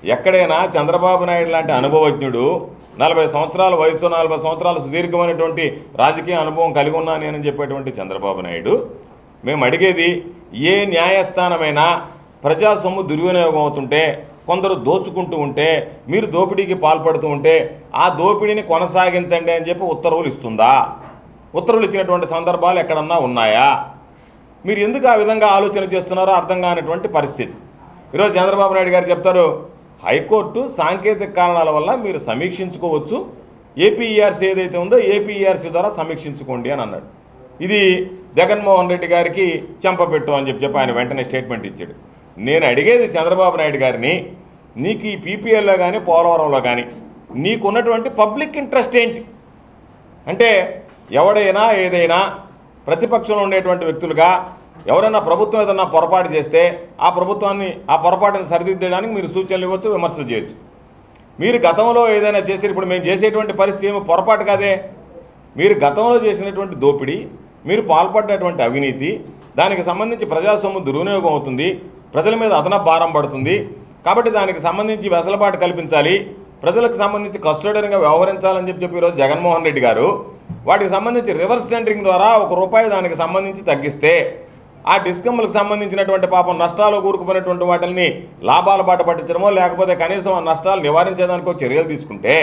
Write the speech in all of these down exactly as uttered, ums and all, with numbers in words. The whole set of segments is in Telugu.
ఎక్కడైనా చంద్రబాబు నాయుడు లాంటి అనుభవజ్ఞుడు నలభై సంవత్సరాల వయసు నలభై సంవత్సరాల సుదీర్ఘమైనటువంటి రాజకీయ అనుభవం కలిగి ఉన్నా నేనని చెప్పేటువంటి చంద్రబాబు నాయుడు మేము అడిగేది ఏ న్యాయస్థానమైనా ప్రజా సొమ్ము దుర్వినియోగం అవుతుంటే కొందరు దోచుకుంటూ ఉంటే మీరు దోపిడీకి పాల్పడుతూ ఉంటే ఆ దోపిడీని కొనసాగించండి అని చెప్పి ఉత్తర్వులు ఇస్తుందా? ఉత్తర్వులు ఇచ్చినటువంటి సందర్భాలు ఎక్కడన్నా ఉన్నాయా? మీరు ఎందుకు ఆ విధంగా ఆలోచన చేస్తున్నారో అర్థం కానటువంటి పరిస్థితి. ఈరోజు చంద్రబాబు నాయుడు గారు చెప్తారు హైకోర్టు సాంకేతిక కారణాల వల్ల మీరు సమీక్షించుకోవచ్చు, ఏపీఈఆర్సీ ఏదైతే ఉందో ఏపీఈఆర్సీ ద్వారా సమీక్షించుకోండి అని అన్నాడు. ఇది జగన్మోహన్ రెడ్డి గారికి చెంపపెట్టు అని చెప్పి చెప్పి ఆయన వెంటనే స్టేట్మెంట్ ఇచ్చాడు. నేను అడిగేది చంద్రబాబు నాయుడు గారిని, నీకు ఈ పీపీఎల్లో కానీ పోలవరంలో కానీ నీకున్నటువంటి పబ్లిక్ ఇంట్రెస్ట్ ఏంటి? అంటే ఎవడైనా ఏదైనా ప్రతిపక్షంలో ఉండేటువంటి వ్యక్తులుగా ఎవరైనా ప్రభుత్వం ఏదన్నా పొరపాటు చేస్తే ఆ ప్రభుత్వాన్ని ఆ పొరపాటుని సరిదిద్దడానికి మీరు సూచనలు ఇవ్వచ్చు, విమర్శలు చేయొచ్చు. మీరు గతంలో ఏదైనా చేసి ఇప్పుడు మేము చేసేటువంటి పరిస్థితి ఏమో పొరపాటు కాదే. మీరు గతంలో చేసినటువంటి దోపిడీ, మీరు పాల్పడినటువంటి అవినీతి, దానికి సంబంధించి ప్రజాసొమ్ము దుర్వినియోగం అవుతుంది, ప్రజల మీద అదనపు భారం పడుతుంది. కాబట్టి దానికి సంబంధించి వెసులుబాటు కల్పించాలి, ప్రజలకు సంబంధించి కస్టోడియన్గా వ్యవహరించాలని చెప్పి చెప్పి ఈరోజు జగన్మోహన్ రెడ్డి గారు వాటికి సంబంధించి రివర్స్ టెండరింగ్ ద్వారా ఒక రూపాయి దానికి సంబంధించి తగ్గిస్తే ఆ డిస్కమ్లకు సంబంధించినటువంటి పాపం నష్టాలు కూరుకుపోయినటువంటి వాటిని లాభాల బాట పట్టించడమో లేకపోతే కనీసం ఆ నష్టాలు నివారించేదానికో చర్యలు తీసుకుంటే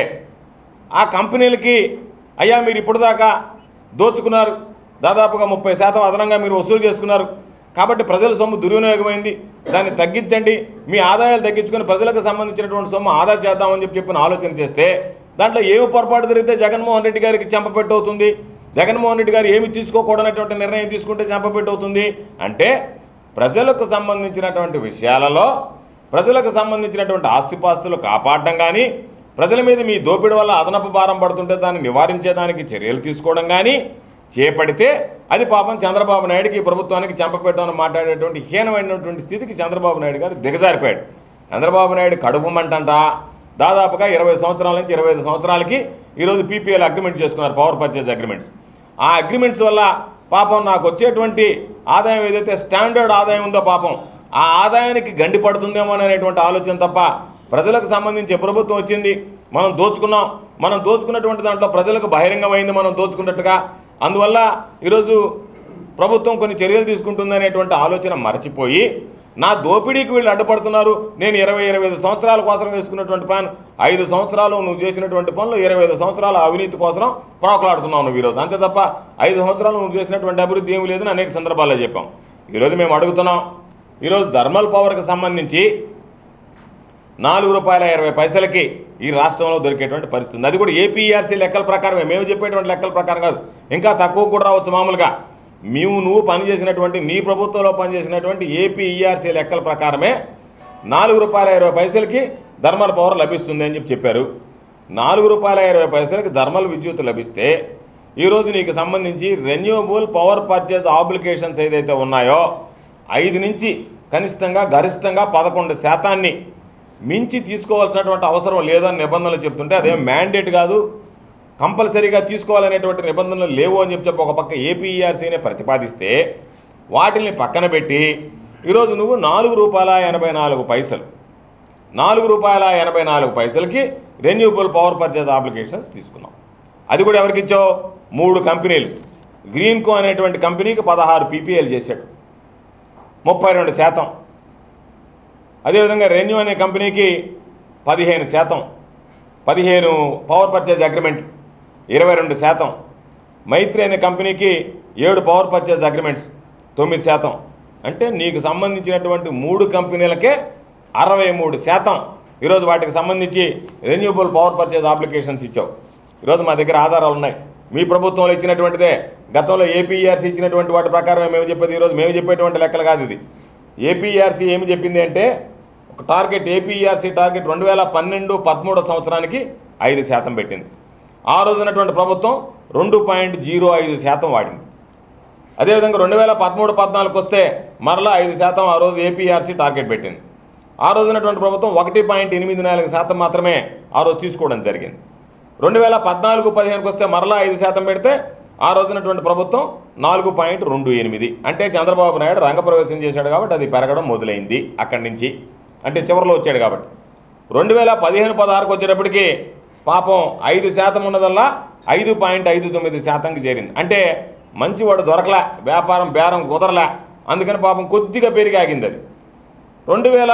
ఆ కంపెనీలకి అయ్యా మీరు ఇప్పుడు దాకా దోచుకున్నారు, దాదాపుగా ముప్పై శాతం అదనంగా మీరు వసూలు చేసుకున్నారు, కాబట్టి ప్రజల సొమ్ము దుర్వినియోగమైంది, దాన్ని తగ్గించండి, మీ ఆదాయాలు తగ్గించుకొని ప్రజలకు సంబంధించినటువంటి సొమ్ము ఆదా చేద్దామని చెప్పి చెప్పిన ఆలోచన చేస్తే దాంట్లో ఏమి పొరపాటు జరిగితే జగన్మోహన్ రెడ్డి గారికి చెంపపెట్టు అవుతుంది, జగన్మోహన్ రెడ్డి గారు ఏమి తీసుకోకూడనటువంటి నిర్ణయం తీసుకుంటే చెంపపెట్టు అవుతుంది. అంటే ప్రజలకు సంబంధించినటువంటి విషయాలలో ప్రజలకు సంబంధించినటువంటి ఆస్తిపాస్తులు కాపాడడం కానీ, ప్రజల మీద మీ దోపిడీ వల్ల అదనపు భారం పడుతుంటే దాన్ని నివారించేదానికి చర్యలు తీసుకోవడం కానీ చేపడితే అది పాపం చంద్రబాబు నాయుడుకి ప్రభుత్వానికి చెంపపెట్టమని మాట్లాడేటువంటి హీనమైనటువంటి స్థితికి చంద్రబాబు నాయుడు గారు దిగజారిపోయాడు. చంద్రబాబు నాయుడు కడుపు మంటంట దాదాపుగా ఇరవై సంవత్సరాల నుంచి ఇరవై ఐదు సంవత్సరాలకి ఈరోజు పీపీఎల్ అగ్రిమెంట్ చేసుకున్నారు, పవర్ పర్చేజ్ అగ్రిమెంట్స్. ఆ అగ్రిమెంట్స్ వల్ల పాపం నాకు వచ్చేటువంటి ఆదాయం ఏదైతే స్టాండర్డ్ ఆదాయం ఉందో పాపం ఆ ఆదాయానికి గండి పడుతుందేమో అనేటువంటి ఆలోచన తప్ప ప్రజలకు సంబంధించి ప్రభుత్వం వచ్చింది, మనం దోచుకున్నాం, మనం దోచుకున్నటువంటి దాంట్లో ప్రజలకు బహిరంగమైంది మనం దోచుకున్నట్టుగా, అందువల్ల ఈరోజు ప్రభుత్వం కొన్ని చర్యలు తీసుకుంటుందనేటువంటి ఆలోచన మరచిపోయి నా దోపిడీకి వీళ్ళు అడ్డుపడుతున్నారు, నేను ఇరవై ఇరవై ఐదు సంవత్సరాల కోసం వేసుకున్నటువంటి ప్లాన్ ఐదు సంవత్సరాలు నువ్వు చేసినటువంటి పనులు ఇరవై ఐదు సంవత్సరాల అవినీతి కోసం ప్రోకలాడుతున్నావు నువ్వు ఈరోజు, అంతే తప్ప ఐదు సంవత్సరాలు నువ్వు చేసినటువంటి అభివృద్ధి ఏమి లేదని అనేక సందర్భాల్లో చెప్పాం. ఈరోజు మేము అడుగుతున్నాం, ఈరోజు థర్మల్ పవర్కి సంబంధించి నాలుగు రూపాయల ఇరవై పైసలకి ఈ రాష్ట్రంలో దొరికేటువంటి పరిస్థితి ఉంది. అది కూడా ఏపీఈఆర్సీ లెక్కల ప్రకారమే, మేము చెప్పేటువంటి లెక్కల ప్రకారం కాదు, ఇంకా తక్కువ కూడా రావచ్చు. మామూలుగా మేము నువ్వు పనిచేసినటువంటి నీ ప్రభుత్వంలో పనిచేసినటువంటి ఏపీఈఆర్సీ లెక్కల ప్రకారమే నాలుగు రూపాయల ఇరవై పైసలకి థర్మల్ పవర్ లభిస్తుంది అని చెప్పి చెప్పారు. నాలుగు రూపాయల ఇరవై పైసలకి థర్మల్ విద్యుత్ లభిస్తే ఈరోజు నీకు సంబంధించి రెన్యూవబుల్ పవర్ పర్చేజ్ ఆబ్లికేషన్స్ ఏదైతే ఉన్నాయో ఐదు నుంచి కనిష్టంగా గరిష్టంగా పదకొండు శాతాన్ని మించి తీసుకోవాల్సినటువంటి అవసరం లేదని నిబంధనలు చెప్తుంటే అదేం మ్యాండేట్ కాదు, కంపల్సరీగా తీసుకోవాలనేటువంటి నిబంధనలు లేవు అని చెప్పి చెప్పి ఒక పక్క ఏపీఈఆర్సీనే ప్రతిపాదిస్తే వాటిని పక్కన పెట్టి ఈరోజు నువ్వు నాలుగు రూపాయల ఎనభై నాలుగు పైసలు నాలుగు రూపాయల ఎనభై నాలుగు పైసలకి రెన్యూవబుల్ పవర్ పర్చేజ్ అప్లికేషన్స్ తీసుకున్నాం. అది కూడా ఎవరికి ఇచ్చావు? మూడు కంపెనీలు. గ్రీన్కో అనేటువంటి కంపెనీకి పదహారు పీపీఎల్ చేశాడు, ముప్పై రెండు శాతం. అదేవిధంగా రెన్యూ అనే కంపెనీకి పదిహేను శాతం, పదిహేను పవర్ పర్చేజ్ అగ్రిమెంట్లు, ఇరవై రెండు శాతం. మైత్రి అనే కంపెనీకి ఏడు పవర్ పర్చేజ్ అగ్రిమెంట్స్, తొమ్మిది శాతం. అంటే నీకు సంబంధించినటువంటి మూడు కంపెనీలకే అరవై మూడు శాతం ఈరోజు వాటికి సంబంధించి రెన్యూవబుల్ పవర్ పర్చేజ్ అప్లికేషన్స్ ఇచ్చావు. ఈరోజు మా దగ్గర ఆధారాలు ఉన్నాయి, మీ ప్రభుత్వంలో ఇచ్చినటువంటిదే, గతంలో ఏపీఈఆర్సీ ఇచ్చినటువంటి వాటి ప్రకారమే మేము చెప్పేది. ఈరోజు మేము చెప్పేటువంటి లెక్కలు కాదు ఇది. ఏపీఈఆర్సీ ఏమి చెప్పింది అంటే ఒక టార్గెట్, ఏపీఈఆర్సీ టార్గెట్ రెండు వేల పన్నెండు పదమూడో సంవత్సరానికి ఐదు శాతం పెట్టింది. ఆ రోజునటువంటి ప్రభుత్వం రెండు పాయింట్ జీరో ఐదు శాతం వాడింది. అదేవిధంగా రెండు వేల పదమూడు పద్నాలుగుకి వస్తే మరలా ఐదు శాతం ఆ రోజు ఏపీఆర్సీ టార్గెట్ పెట్టింది. ఆ రోజునటువంటి ప్రభుత్వం ఒకటి పాయింట్ ఎనిమిది నాలుగు శాతం మాత్రమే ఆ రోజు తీసుకోవడం జరిగింది. రెండు వేల పద్నాలుగు పదిహేనుకి వస్తే మరలా ఐదు శాతం పెడితే ఆ రోజునటువంటి ప్రభుత్వం నాలుగు పాయింట్ రెండు ఎనిమిది. అంటే చంద్రబాబు నాయుడు రంగప్రవేశం చేశాడు కాబట్టి అది పెరగడం మొదలైంది అక్కడి నుంచి, అంటే చివరిలో వచ్చాడు కాబట్టి. రెండు వేల పదిహేను పదహారుకు వచ్చేటప్పటికి పాపం ఐదు శాతం ఉన్నదల్లా ఐదు పాయింట్ ఐదు తొమ్మిది శాతంకి చేరింది. అంటే మంచివాడు దొరకలే, వ్యాపారం బేరం కుదరలే, అందుకని పాపం కొద్దిగా పెరిగి ఆగింది అది. రెండు వేల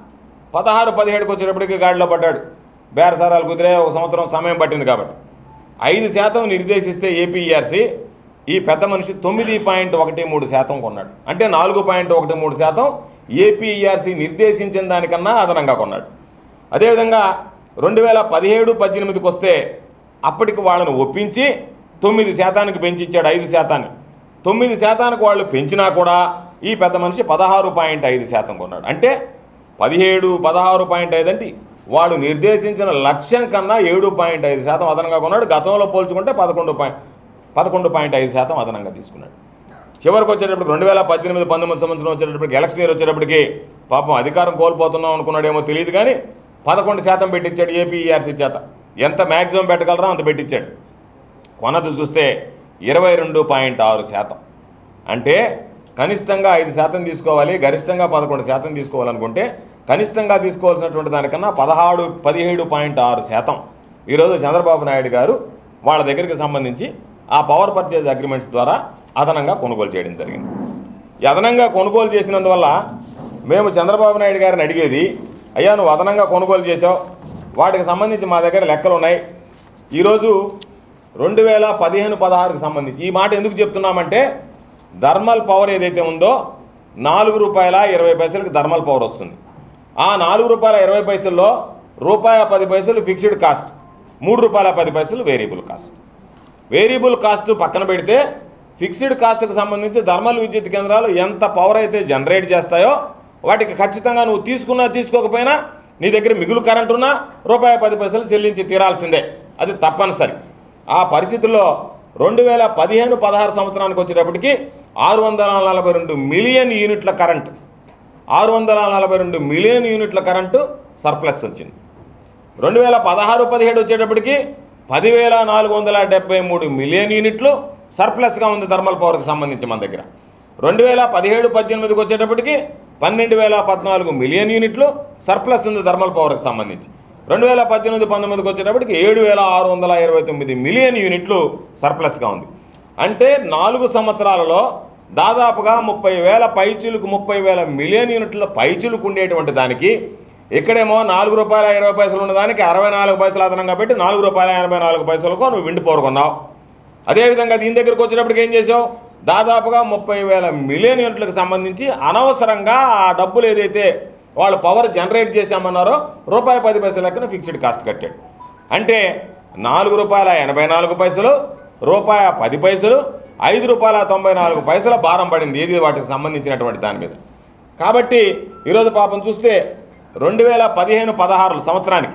పదహారు పదిహేడుకి వచ్చేటప్పటికి గాడిలో పడ్డాడు, బేరసారాలు కుదిరే ఒక సంవత్సరం సమయం పట్టింది కాబట్టి. ఐదు శాతం నిర్దేశిస్తే ఏపీఈఆర్సీ ఈ పెద్ద మనిషి తొమ్మిది పాయింట్ ఒకటి మూడు శాతం కొన్నాడు. అంటే నాలుగు పాయింట్ ఒకటి మూడు శాతం ఏపీఈఆర్సీ నిర్దేశించిన దానికన్నా అదనంగా కొన్నాడు. అదేవిధంగా రెండు వేల పదిహేడు పద్దెనిమిదికి వస్తే అప్పటికి వాళ్ళను ఒప్పించి తొమ్మిది శాతానికి పెంచిచ్చాడు, ఐదు శాతాన్ని. తొమ్మిది శాతానికి వాళ్ళు పెంచినా కూడా ఈ పెద్ద మనిషి పదహారు పాయింట్ ఐదు శాతం కొన్నాడు. అంటే పదిహేడు పదహారు పాయింట్ ఐదు అంటే వాడు నిర్దేశించిన లక్ష్యం కన్నా ఏడు పాయింట్ ఐదు శాతం అదనంగా కొన్నాడు. గతంలో పోల్చుకుంటే పదకొండు పాయింట్ పదకొండు పాయింట్ ఐదు శాతం అదనంగా తీసుకున్నాడు. చివరికి వచ్చేటప్పటికి రెండు వేల పద్దెనిమిది పంతొమ్మిది సంవత్సరం వచ్చేటప్పటికి ఎలక్షన్ ఇయర్ వచ్చేటప్పటికి పాపం అధికారం కోల్పోతున్నాం అనుకున్నాడేమో తెలియదు కానీ పదకొండు శాతం పెట్టించాడు ఏపీఈఆర్సీ చేత. ఎంత మ్యాక్సిమం పెట్టగలరో అంత పెట్టించాడు. కొనది చూస్తే ఇరవై రెండు పాయింట్ ఆరు శాతం. అంటే కనిష్టంగా ఐదు శాతం తీసుకోవాలి, గరిష్టంగా పదకొండు శాతం తీసుకోవాలనుకుంటే కనిష్టంగా తీసుకోవాల్సినటువంటి దానికన్నా పదహారు పదిహేడు పాయింట్ ఆరు శాతం ఈరోజు చంద్రబాబు నాయుడు గారు వాళ్ళ దగ్గరికి సంబంధించి ఆ పవర్ పర్చేజ్ అగ్రిమెంట్స్ ద్వారా అదనంగా కొనుగోలు చేయడం జరిగింది. ఈ అదనంగా కొనుగోలు చేసినందువల్ల మేము చంద్రబాబు నాయుడు గారిని అడిగేది, అయ్యా నువ్వు అదనంగా కొనుగోలు చేసావు, వాటికి సంబంధించి మా దగ్గర లెక్కలు ఉన్నాయి. ఈరోజు రెండు వేల పదిహేను పదహారుకి సంబంధించి ఈ మాట ఎందుకు చెప్తున్నామంటే థర్మల్ పవర్ ఏదైతే ఉందో నాలుగు రూపాయల ఇరవై పైసలకి థర్మల్ పవర్ వస్తుంది. ఆ నాలుగు రూపాయల ఇరవై పైసల్లో రూపాయ పది పైసలు ఫిక్స్డ్ కాస్ట్, మూడు రూపాయల పది పైసలు వేరియబుల్ కాస్ట్. వేరియబుల్ కాస్ట్ పక్కన పెడితే ఫిక్స్డ్ కాస్ట్కి సంబంధించి థర్మల్ విద్యుత్ కేంద్రాలు ఎంత పవర్ అయితే జనరేట్ చేస్తాయో వాటికి ఖచ్చితంగా నువ్వు తీసుకున్నా తీసుకోకపోయినా నీ దగ్గర మిగులు కరెంట్ ఉన్నా రూపాయి పది పైసలు చెల్లించి తీరాల్సిందే, అది తప్పనిసరి. ఆ పరిస్థితుల్లో రెండు వేల పదిహేను పదహారు సంవత్సరానికి వచ్చేటప్పటికి ఆరు వందల నలభై రెండు మిలియన్ యూనిట్ల కరెంటు ఆరు వందల నలభై రెండు మిలియన్ యూనిట్ల కరెంటు సర్ప్లస్ వచ్చింది. రెండు వేల పదహారు పదిహేడు వచ్చేటప్పటికి పదివేల నాలుగు వందల డెబ్బై మూడు మిలియన్ యూనిట్లు సర్ప్లస్గా ఉంది థర్మల్ పవర్కి సంబంధించి మన దగ్గర. రెండు వేల పదిహేడు పద్దెనిమిదికి వచ్చేటప్పటికి పన్నెండు వేల పద్నాలుగు మిలియన్ యూనిట్లు సర్ప్లస్ ఉంది థర్మల్ పవర్కి సంబంధించి. రెండు వేల పద్దెనిమిది పంతొమ్మిదికి వచ్చేటప్పటికి ఏడు వేల ఆరు వందల ఇరవై తొమ్మిది మిలియన్ యూనిట్లు సర్ప్లస్గా ఉంది. అంటే నాలుగు సంవత్సరాలలో దాదాపుగా ముప్పై వేల పైచులకు ముప్పై వేల మిలియన్ యూనిట్ల పైచులకు ఉండేటువంటి దానికి ఇక్కడేమో నాలుగు రూపాయల ఇరవై పైసలు ఉన్నదానికి అరవై నాలుగు పైసలు అదనంగా పెట్టి నాలుగు రూపాయల ఎనభై నాలుగు పైసలకు నువ్వు విండి పవర్ కొన్నావు. అదేవిధంగా దీని దగ్గరికి వచ్చేటప్పటికి ఏం చేసావు, దాదాపుగా ముప్పై వేల మిలియన్ యూనిట్లకు సంబంధించి అనవసరంగా ఆ డబ్బులు ఏదైతే వాళ్ళు పవర్ జనరేట్ చేశామన్నారో రూపాయి పది పైసల లెక్కన ఫిక్స్డ్ కాస్ట్ కట్టాడు. అంటే నాలుగు రూపాయల ఎనభై నాలుగు పైసలు, రూపాయ పది పైసలు, ఐదు రూపాయల తొంభై నాలుగు పైసల భారం పడింది ఏది వాటికి సంబంధించినటువంటి దాని మీద. కాబట్టి ఈరోజు పాపం చూస్తే రెండు వేల పదిహేను పదహారు సంవత్సరానికి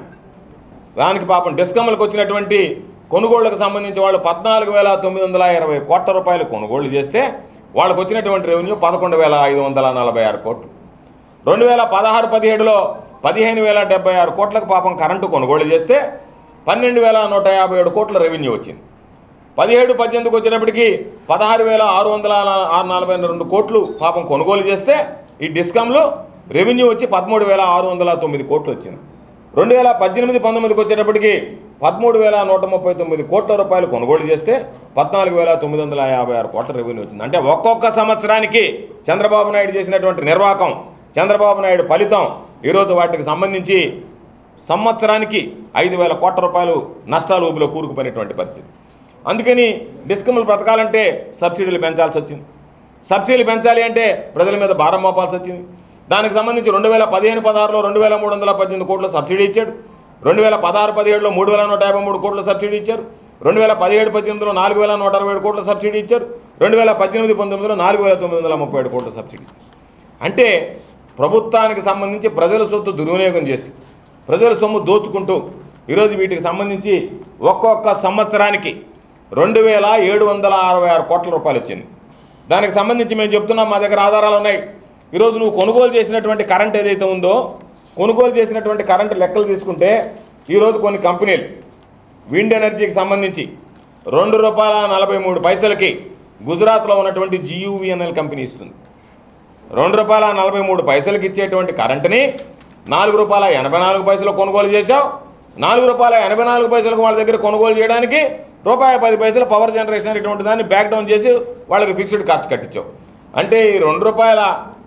దానికి పాపం డిస్కమ్లకు వచ్చినటువంటి కొనుగోళ్లకు సంబంధించి వాళ్ళు పద్నాలుగు వేల తొమ్మిది వందల ఇరవై కోట్ల రూపాయలు కొనుగోళ్లు చేస్తే వాళ్ళకు వచ్చినటువంటి రెవెన్యూ పదకొండు వేల ఐదు వందల నలభై ఆరు కోట్లు. రెండు వేల పదహారు పదిహేడులో పదిహేను వేల డెబ్బై ఆరు కోట్లకు పాపం కరెంటు కొనుగోలు చేస్తే పన్నెండు వేల నూట యాభై ఏడు కోట్ల రెవెన్యూ వచ్చింది. పదిహేడు పద్దెనిమిదికి వచ్చేటప్పటికి పదహారు వేల ఆరు వందల నలభై రెండు కోట్లు పాపం కొనుగోలు చేస్తే ఈ డిస్కమ్లు రెవెన్యూ వచ్చి పదమూడు వేల ఆరు వందల తొమ్మిది కోట్లు వచ్చింది. రెండు వేల పద్దెనిమిది పంతొమ్మిదికి వచ్చేటప్పటికి పదమూడు వేల నూట ముప్పై తొమ్మిది కోట్ల రూపాయలు కొనుగోలు చేస్తే పద్నాలుగు వేల తొమ్మిది వందల యాభై ఆరు కోట్ల రెవెన్యూ వచ్చింది. అంటే ఒక్కొక్క సంవత్సరానికి చంద్రబాబు నాయుడు చేసినటువంటి నిర్వాహకం, చంద్రబాబు నాయుడు ఫలితం ఈరోజు వాటికి సంబంధించి సంవత్సరానికి ఐదు వేల కోట్ల రూపాయలు నష్టాలు ఊపిలో కూరుకుపోయినటువంటి పరిస్థితి. అందుకని డిస్కమ్లు బ్రతకాలంటే సబ్సిడీలు పెంచాల్సి వచ్చింది. సబ్సిడీలు పెంచాలి అంటే ప్రజల మీద భారం మోపాల్సి వచ్చింది. దానికి సంబంధించి రెండు వేల పదిహేను పదహారులో రెండు వేల మూడు వందల పద్దెనిమిది కోట్ల సబ్సిడీ ఇచ్చాడు. రెండు వేల పదహారు పదిహేడులో మూడు వేల నూట యాభై మూడు కోట్ల సబ్సిడీ ఇచ్చారు. రెండు వేల పదిహేడు పద్దెనిమిదిలో నాలుగు వేల నూట అరవై ఏడు కోట్ల సబ్సిడీ ఇచ్చారు. రెండు వేల పద్దెనిమిది పంతొమ్మిదిలో నాలుగు వేల తొమ్మిది వందల ముప్పై ఏడు కోట్ల సబ్సిడీ ఇచ్చారు. అంటే ప్రభుత్వానికి సంబంధించి ప్రజల సొత్తు దుర్వినియోగం చేసి ప్రజల సొమ్ము దోచుకుంటూ ఈరోజు వీటికి సంబంధించి ఒక్కొక్క సంవత్సరానికి రెండు వేల ఏడు వందల అరవై ఆరు కోట్ల రూపాయలు వచ్చింది. దానికి సంబంధించి మేము చెప్తున్నాం, మా దగ్గర ఆధారాలు ఉన్నాయి. ఈరోజు నువ్వు కొనుగోలు చేసినటువంటి కరెంట్ ఏదైతే ఉందో కొనుగోలు చేసినటువంటి కరెంటు లెక్కలు తీసుకుంటే ఈరోజు కొన్ని కంపెనీలు విండ్ ఎనర్జీకి సంబంధించి రెండు రూపాయల నలభై మూడు పైసలకి గుజరాత్లో ఉన్నటువంటి జియూవిఎన్ఎల్ కంపెనీ ఇస్తుంది. రెండు రూపాయల నలభై మూడు పైసలకి ఇచ్చేటువంటి కరెంటుని నాలుగు రూపాయల ఎనభై నాలుగు పైసలు కొనుగోలు చేశావు. నాలుగు రూపాయల ఎనభై నాలుగు పైసలకు వాళ్ళ దగ్గర కొనుగోలు చేయడానికి రూపాయి పది పైసలు పవర్ జనరేషన్ ఇటువంటి దాన్ని బ్యాక్ డౌన్ చేసి వాళ్ళకి ఫిక్స్డ్ కాస్ట్ కట్టించావు. అంటే ఈ రెండు రూపాయల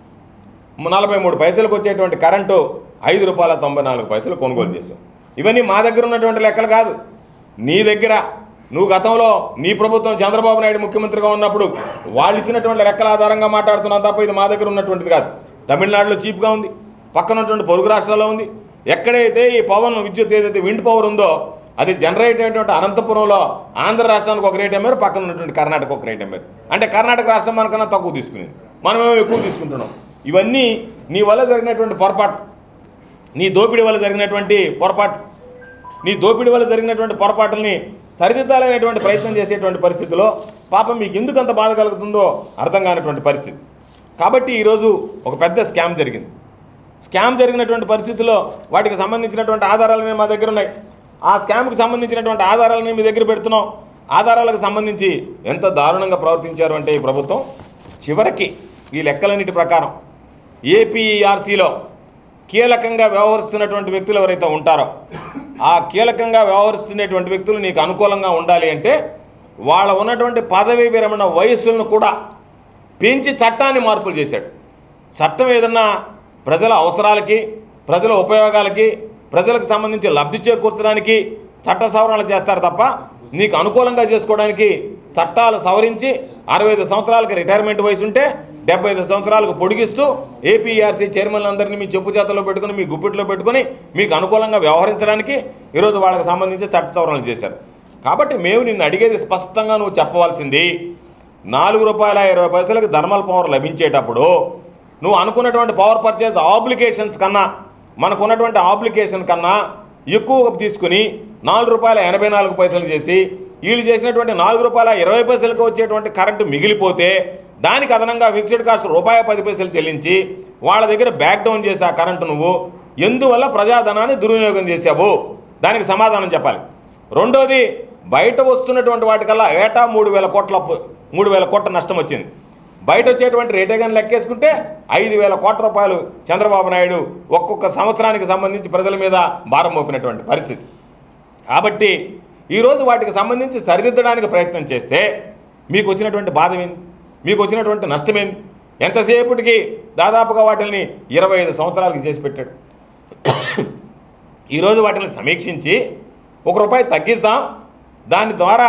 నలభై మూడు పైసలకు వచ్చేటువంటి కరెంటు ఐదు రూపాయల తొంభై నాలుగు పైసలు కొనుగోలు చేసావు. ఇవన్నీ మా దగ్గర ఉన్నటువంటి లెక్కలు కాదు, నీ దగ్గర నువ్వు గతంలో నీ ప్రభుత్వం చంద్రబాబు నాయుడు ముఖ్యమంత్రిగా ఉన్నప్పుడు వాళ్ళు ఇచ్చినటువంటి లెక్కల ఆధారంగా మాట్లాడుతున్నాం తప్ప ఇది మా దగ్గర ఉన్నటువంటిది కాదు. తమిళనాడులో చీప్గా ఉంది, పక్కన ఉన్నటువంటి పొరుగు రాష్ట్రాల్లో ఉంది. ఎక్కడైతే ఈ పవన్ విద్యుత్ ఏదైతే విండ్ పవర్ ఉందో అది జనరేట్ అయినటువంటి అనంతపురంలో ఆంధ్ర రాష్ట్రానికి ఒక రేట్ అమ్మారు, పక్కన ఉన్నటువంటి కర్ణాటక ఒక రేట్ అమ్మారు. అంటే కర్ణాటక రాష్ట్రం మనకన్నా తక్కువ తీసుకునేది, మనమేమో ఎక్కువ తీసుకుంటున్నాం. ఇవన్నీ నీ వల్ల జరిగినటువంటి పొరపాటు, నీ దోపిడీ వల్ల జరిగినటువంటి పొరపాటు, నీ దోపిడీ వల్ల జరిగినటువంటి పొరపాటుల్ని సరిదిద్దాలనేటువంటి ప్రయత్నం చేసేటువంటి పరిస్థితిలో పాపం మీకు ఎందుకు అంత బాధ కలుగుతుందో అర్థం కానటువంటి పరిస్థితి. కాబట్టి ఈరోజు ఒక పెద్ద స్కామ్ జరిగింది. స్కామ్ జరిగినటువంటి పరిస్థితుల్లో వాటికి సంబంధించినటువంటి ఆధారాలనే మా దగ్గర ఉన్నాయి. ఆ స్కామ్కి సంబంధించినటువంటి ఆధారాలని మీ దగ్గర పెడుతున్నాం. ఆధారాలకు సంబంధించి ఎంత దారుణంగా ప్రవర్తించారు అంటే ఈ ప్రభుత్వం చివరికి ఈ లెక్కలన్నిటి ప్రకారం ఏపీఈఆర్సీలో కీలకంగా వ్యవహరిస్తున్నటువంటి వ్యక్తులు ఎవరైతే ఉంటారో ఆ కీలకంగా వ్యవహరిస్తున్నటువంటి వ్యక్తులు నీకు అనుకూలంగా ఉండాలి అంటే వాళ్ళ ఉన్నటువంటి పదవీ విరమణ వయస్సులను కూడా పెంచి చట్టాన్ని మార్పులు చేశాడు. చట్టం ఏదన్నా ప్రజల అవసరాలకి, ప్రజల ఉపయోగాలకి, ప్రజలకు సంబంధించి లబ్ధి చేకూర్చడానికి చట్ట సవరణలు చేస్తారు తప్ప నీకు అనుకూలంగా చేసుకోవడానికి చట్టాలు సవరించి అరవై ఐదు సంవత్సరాలకి రిటైర్మెంట్ వయసు ఉంటే డెబ్బై ఐదు సంవత్సరాలకు పొడిగిస్తూ ఏపీఆర్సీ చైర్మన్ అందరినీ మీ చెప్పు చేతల్లో పెట్టుకుని మీ గుప్పిట్లో పెట్టుకుని మీకు అనుకూలంగా వ్యవహరించడానికి ఈరోజు వాళ్ళకి సంబంధించి చట్ట సవరణలు చేశారు. కాబట్టి మేము నిన్ను అడిగేది స్పష్టంగా నువ్వు చెప్పవలసింది, నాలుగు రూపాయల ఇరవై పైసలకు థర్మల్ పవర్ లభించేటప్పుడు నువ్వు అనుకున్నటువంటి పవర్ పర్చేజ్ ఆబ్లికేషన్స్ కన్నా మనకున్నటువంటి ఆబ్లికేషన్ కన్నా ఎక్కువ తీసుకుని నాలుగు రూపాయల ఎనభై నాలుగు పైసలు చేసి వీళ్ళు చేసినటువంటి నాలుగు రూపాయల ఇరవై పైసలకు వచ్చేటువంటి కరెంటు మిగిలిపోతే దానికి అదనంగా ఫిక్స్డ్ కాస్ట్ రూపాయి పది పైసలు చెల్లించి వాళ్ళ దగ్గర బ్యాక్ డౌన్ చేసే ఆ కరెంటు నువ్వు ఎందువల్ల ప్రజాధనాన్ని దుర్వినియోగం చేసావు, దానికి సమాధానం చెప్పాలి. రెండోది, బయట వస్తున్నటువంటి వాటికల్లా ఏటా మూడు వేల కోట్ల మూడు వేల కోట్ల నష్టం వచ్చింది. బయట వచ్చేటువంటి రేటే కానీ లెక్కేసుకుంటే ఐదు వేల కోట్ల రూపాయలు చంద్రబాబు నాయుడు ఒక్కొక్క సంవత్సరానికి సంబంధించి ప్రజల మీద భారం మోపినటువంటి పరిస్థితి. కాబట్టి ఈరోజు వాటికి సంబంధించి సరిదిద్దడానికి ప్రయత్నం చేస్తే మీకు వచ్చినటువంటి బాధ ఏంది, మీకు వచ్చినటువంటి నష్టమేంది? ఎంతసేపటికి దాదాపుగా వాటిని ఇరవై ఐదు సంవత్సరాలకి చేసి పెట్టాడు. ఈరోజు వాటిని సమీక్షించి ఒక రూపాయి తగ్గిస్తాం, దాని ద్వారా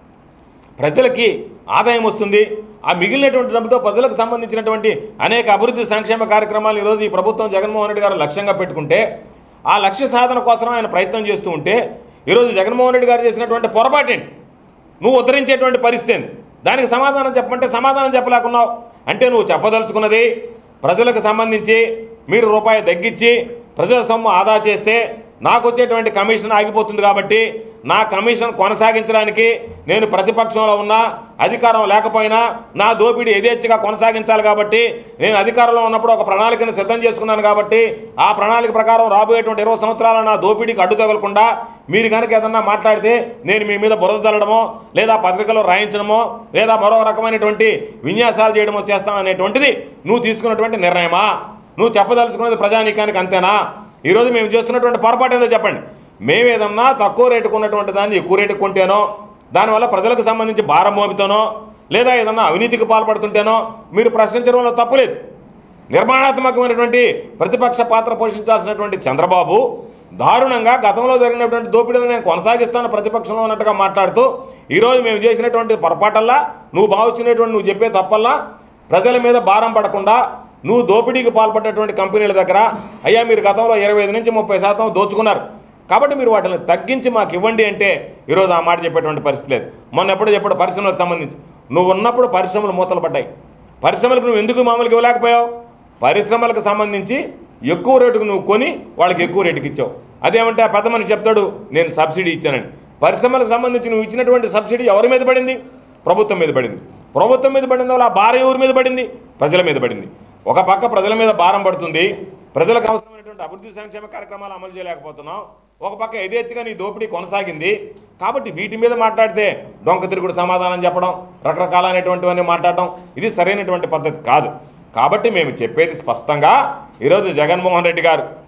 ప్రజలకి ఆదాయం వస్తుంది, ఆ మిగిలినటువంటి డబ్బుతో ప్రజలకు సంబంధించినటువంటి అనేక అభివృద్ధి సంక్షేమ కార్యక్రమాలు ఈరోజు ఈ ప్రభుత్వం జగన్మోహన్ రెడ్డి గారు లక్ష్యంగా పెట్టుకుంటే ఆ లక్ష్య సాధన కోసం ఆయన ప్రయత్నం చేస్తూ ఉంటే ఈరోజు జగన్మోహన్ రెడ్డి గారు చేసినటువంటి పొరపాటేంటి, నువ్వు ఉద్ధరించేటువంటి పరిస్థితి, దానికి సమాధానం చెప్పమంటే సమాధానం చెప్పలేకున్నావు. అంటే నువ్వు చెప్పదలుచుకున్నది ప్రజలకు సంబంధించి మీరు రూపాయి తగ్గించి ప్రజల సొమ్ము ఆదా చేస్తే నాకు వచ్చేటువంటి కమిషన్ ఆగిపోతుంది కాబట్టి నా కమిషన్ కొనసాగించడానికి నేను ప్రతిపక్షంలో ఉన్నా అధికారం లేకపోయినా నా దోపిడీ యథేచ్ఛగా కొనసాగించాలి కాబట్టి నేను అధికారంలో ఉన్నప్పుడు ఒక ప్రణాళికను సిద్ధం చేసుకున్నాను కాబట్టి ఆ ప్రణాళిక ప్రకారం రాబోయేటువంటి ఇరవై సంవత్సరాల నా దోపిడీకి అడ్డు తగలకుండా మీరు కనుక ఏదన్నా మాట్లాడితే నేను మీ మీద బురద చల్లడమో లేదా పత్రికలో రాయించడమో లేదా మరో రకమైనటువంటి విన్యాసాలు చేయడమో చేస్తాననేటువంటిది నువ్వు తీసుకున్నటువంటి నిర్ణయమా? నువ్వు చెప్పదలుచుకున్నది ప్రజానీకానికి అంతేనా? ఈరోజు మేము చేస్తున్నటువంటి పొరపాటు ఏదో చెప్పండి. మేము ఏదన్నా తక్కువ రేటుకు ఉన్నటువంటి దాన్ని ఎక్కువ రేటుకు కొంటేనో దానివల్ల ప్రజలకు సంబంధించి భారం మోపుతానో లేదా ఏదన్నా అవినీతికి పాల్పడుతుంటేనో మీరు ప్రశ్నించడంలో తప్పులేదు. నిర్మాణాత్మకమైనటువంటి ప్రతిపక్ష పాత్ర పోషించాల్సినటువంటి చంద్రబాబు దారుణంగా గతంలో జరిగినటువంటి దోపిడీలను నేను కొనసాగిస్తాను ప్రతిపక్షంలో ఉన్నట్టుగా మాట్లాడుతూ ఈరోజు మేము చేసినటువంటి పొరపాటల్లా నువ్వు భావించినటువంటి నువ్వు చెప్పే తప్పల్లా ప్రజల మీద భారం పడకుండా నువ్వు దోపిడీకి పాల్పడ్డటువంటి కంపెనీల దగ్గర అయ్యా మీరు గతంలో ఇరవై ఐదు నుంచి ముప్పై శాతం దోచుకున్నారు కాబట్టి మీరు వాటిని తగ్గించి మాకు ఇవ్వండి అంటే ఈరోజు ఆ మాట చెప్పేటువంటి పరిస్థితి లేదు. మొన్న ఎప్పుడు చెప్పాడు పరిశ్రమలకు సంబంధించి నువ్వు ఉన్నప్పుడు పరిశ్రమలు మూతలు పడ్డాయి. పరిశ్రమలకు నువ్వు ఎందుకు మామూలుగా ఇవ్వలేకపోయావు? పరిశ్రమలకు సంబంధించి ఎక్కువ రేటుకు నువ్వు కొని వాళ్ళకి ఎక్కువ రేటుకి ఇచ్చావు. అదేమంటే ఆ పెద్ద మనిషి చెప్తాడు నేను సబ్సిడీ ఇచ్చానని. పరిశ్రమలకు సంబంధించి నువ్వు ఇచ్చినటువంటి సబ్సిడీ ఎవరి మీద పడింది? ప్రభుత్వం మీద పడింది. ప్రభుత్వం మీద పడింది వల్ల ఆ భారం ఎవరి మీద పడింది? ప్రజల మీద పడింది. ఒక పక్క ప్రజల మీద భారం పడుతుంది, ప్రజలకు అవసరమైనటువంటి అభివృద్ధి సంక్షేమ కార్యక్రమాలు అమలు చేయలేకపోతున్నాం, ఒక పక్క యథేచ్ఛగా నీ దోపిడీ కొనసాగింది. కాబట్టి వీటి మీద మాట్లాడితే డొంక తిరుగుడు సమాధానం చెప్పడం రకరకాలైనటువంటివన్నీ మాట్లాడటం ఇది సరైనటువంటి పద్ధతి కాదు. కాబట్టి మేము చెప్పేది స్పష్టంగా ఈరోజు జగన్మోహన్ రెడ్డి గారు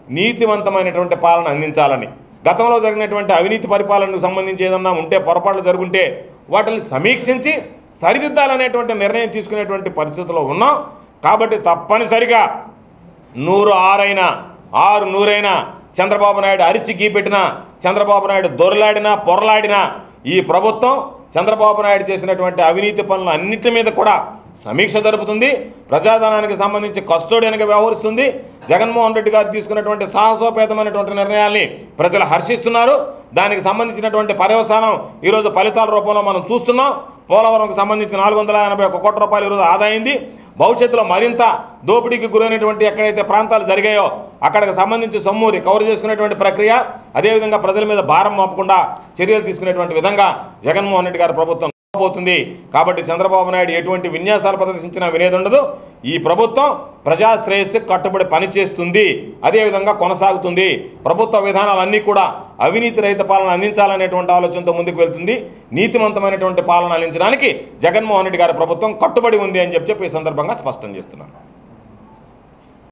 నీతివంతమైనటువంటి పాలన అందించాలని, గతంలో జరిగినటువంటి అవినీతి పరిపాలనకు సంబంధించి ఏదన్నా ఉంటే పొరపాట్లు జరుగుంటే వాటిని సమీక్షించి సరిదిద్దాలనేటువంటి నిర్ణయం తీసుకునేటువంటి పరిస్థితిలో ఉన్నాం. కాబట్టి తప్పనిసరిగా నూరు ఆరైనా ఆరు నూరైనా చంద్రబాబు నాయుడు అరిచి గీపెట్టినా, చంద్రబాబు నాయుడు దొరలాడినా పొరలాడినా ఈ ప్రభుత్వం చంద్రబాబు నాయుడు చేసినటువంటి అవినీతి పనులు అన్నింటి మీద కూడా సమీక్ష జరుపుతుంది. ప్రజాధనానికి సంబంధించి కస్టోడియన్గా వ్యవహరిస్తుంది. జగన్మోహన్ రెడ్డి గారు తీసుకున్నటువంటి సాహసోపేతమైనటువంటి నిర్ణయాల్ని ప్రజలు హర్షిస్తున్నారు. దానికి సంబంధించినటువంటి పర్యవసానం ఈరోజు ఫలితాల రూపంలో మనం చూస్తున్నాం. పోలవరంకు సంబంధించి నాలుగు వందల ఎనభై ఒక కోట్ల రూపాయలు ఈరోజు ఆదాయింది. భవిష్యత్తులో మరింత దోపిడీకి గురైనటువంటి ఎక్కడైతే ప్రాంతాలు జరిగాయో అక్కడికి సంబంధించి సొమ్ము రికవర్ చేసుకునేటువంటి ప్రక్రియ, అదేవిధంగా ప్రజల మీద భారం మోపకుండా చర్యలు తీసుకునేటువంటి విధంగా జగన్మోహన్ రెడ్డి గారి ప్రభుత్వం పోతుంది. కాబట్టి చంద్రబాబు నాయుడు ఎటువంటి విన్యాసాలు ప్రదర్శించినా వినేది ఉండదు. ఈ ప్రభుత్వం ప్రజాశ్రేయస్సు కట్టుబడి పనిచేస్తుంది, అదేవిధంగా కొనసాగుతుంది. ప్రభుత్వ విధానాలన్నీ కూడా అవినీతి రహిత పాలన అందించాలనేటువంటి ఆలోచనతో ముందుకు వెళ్తుంది. నీతివంతమైనటువంటి పాలన అందించడానికి జగన్మోహన్ రెడ్డి గారి ప్రభుత్వం కట్టుబడి ఉంది అని చెప్పి ఈ సందర్భంగా స్పష్టం చేస్తున్నాను.